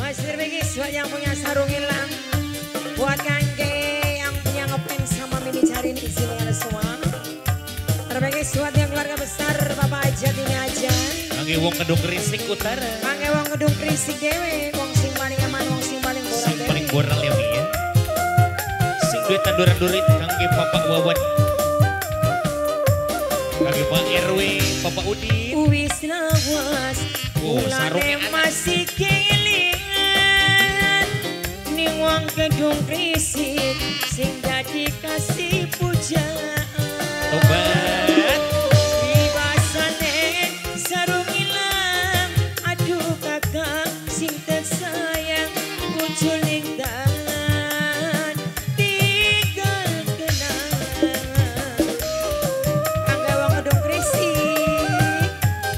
Masih begis buat yang punya sarung hilang. Buat kangge yang punya ngefans sama Mimi Cari ini isinya semua. Terbegis buat yang keluarga besar Bapak Ajat ini aja. Kangge wong Kedung Krisik Utara. Kangge wong Kedung Krisik dewe. Wong sing paling aman, wong sing paling boral Sing dewe. paling boral ya Mi ya. Sing duit tanduran-durit kangge Bapak Wawan. Kangge Pak RW, Bapak Udin. Uwis lawas. Sarungnya Ulane masih kelingan. Ning wong Kedung Krisik sing dadi kasih pujaan. Tobat. Ribasane sarung ilang. Aduh kakak sing tersayang muncul ning tangan. Tinggal kenangan. Kangge wong Kedung Krisik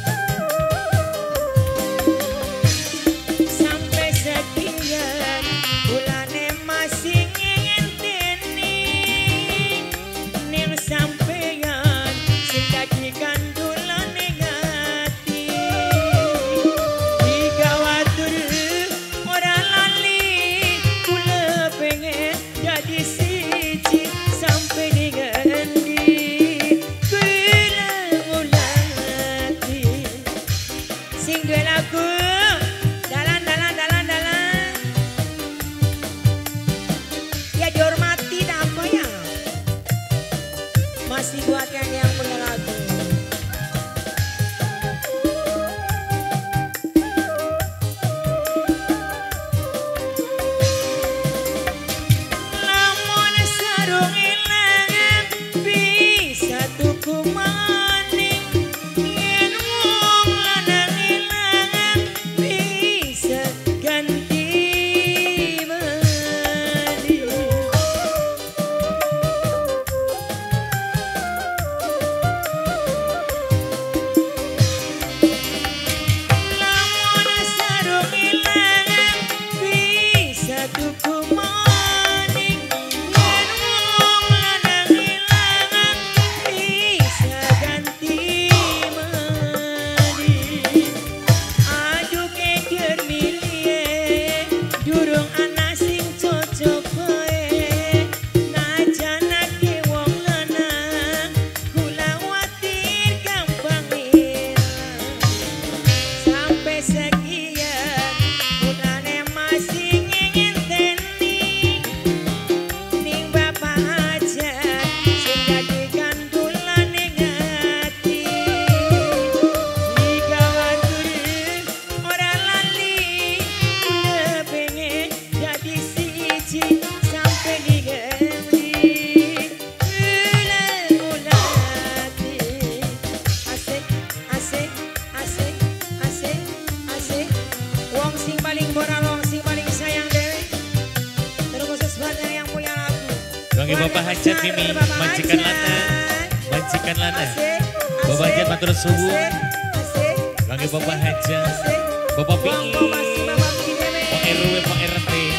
sampai sekian bulane masih ngenteni ning sampeyan sing dadi kandulane ngati digawatur ora lali kula pengen dadi siji sampai ning endi kula mulati sing duwe lagu dalan ya dihormati tak apa ya masih buat yang punya lagu. Lamun sarung ilang bisa tuku maning yen wong lanang ilang bisa ganti maning. Lamun sarung ilang bisa tuku maning yen wong lanang ilang bisa ganti maning. Aduh keker milih durung ana sing cocok wae najanake wong lanang kula watir gampang ilang. Sampai sekian bulane masih ngenteni ning bapak aja sing dadi kandulane ngati digawatur ora lali kula pengen dadi siji sampai ning endi kula mulati asik asik asik asik asik wong sing paling boral wong sing paling sayang dewe terkhusus buat yang punya lagu Kangge Bapak Hajat Mimi, majikan Lana. Majikan Lana. Bapak Hajat matur suwun. Kangge Bapak Hajat, Bapak PI, Pak RW, Pak RT.